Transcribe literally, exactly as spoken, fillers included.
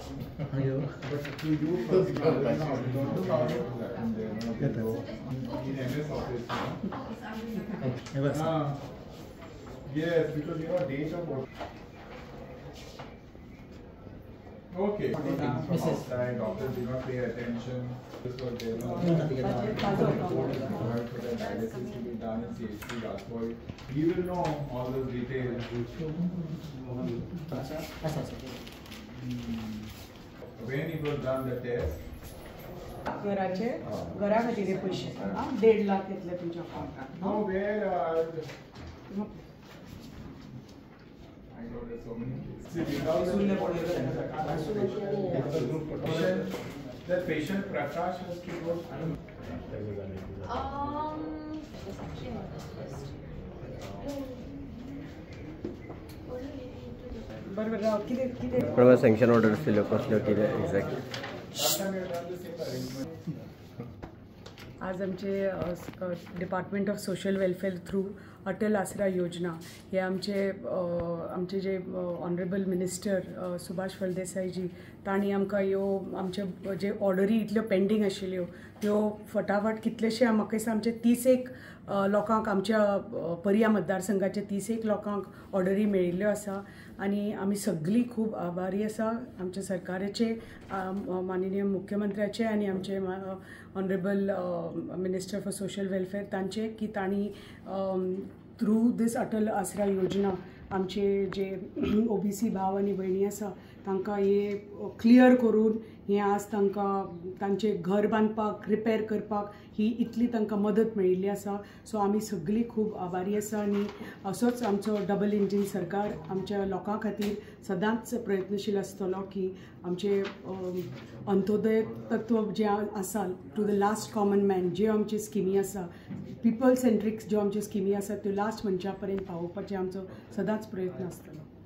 But to you, first, you know, you don't know how it will happen there. You know, in M S office, you know. Ah, yes, because you know, date of birth. Okay. From outside, doctors do not pay attention. This was there. No, for the dialysis to be done in C H C Rajkot. We will know all those details. When it was done the test. घराचे घरा खातीर पैसे देड लाख येतले तुमच्या अकाउंटात. No, where are the... I know there's so many cases. The patient Prakash has to go. Um, it's actually not this list. बरोबर राव कितें कितें परवा सँक्शन ऑर्डर दिल्यो कसल्यो कितें एक्झॅक्ट आज आमचे department of social welfare through Atal Asra Yojana हे आमचे आमचे जे ऑनरेबल मिनिस्टर सुभाष फळदेसाई जी तांणी आमकां ह्यो आमचे जे ऑर्डरी इतल्यो पेंडींग आशिल्ल्यो त्यो फटाफट कितलेशे म्हाका दिसता आमचे तीस एक लोकांक आमच्या पर्या मतदारसंघाचे तीस एक लोकांक ऑर्डरी मेळिल्ल्यो आसा आनी आमी सगळीं खूब आभारी आसा आमच्या सरकाराचे माननीय मुख्यमंत्र्याचे आनी आमचे honourable minister for social welfare तांचे की तांणी थ्रू दीस अटल आसरा योजना आमचे जे ओबीसी भाव आनी भयणी आसा तांकां हे क्लियर करून हे आज तांकां तांचे घर बांदपाक रिपेर करपाक ही इतली तांकां मदत मेळिल्ली आसा. सो आमी सगळीं खूब आभारी आसा आनी असोच आमचो डबल इंजीन सरकार आमच्या लोकां खातीर सदांच प्रयत्नशील आसतलो की आमचे अंत्योदय तत्व जे आसा to the last common man ज्यो आमच्यो स्किमी आसा पीपल सेंट्रीक ज्यो आमच्यो स्किमी आसा त्यो लास्ट मनशा पर्यंत पावोवपाचे आमचो सदांच प्रयत्न आसतलो.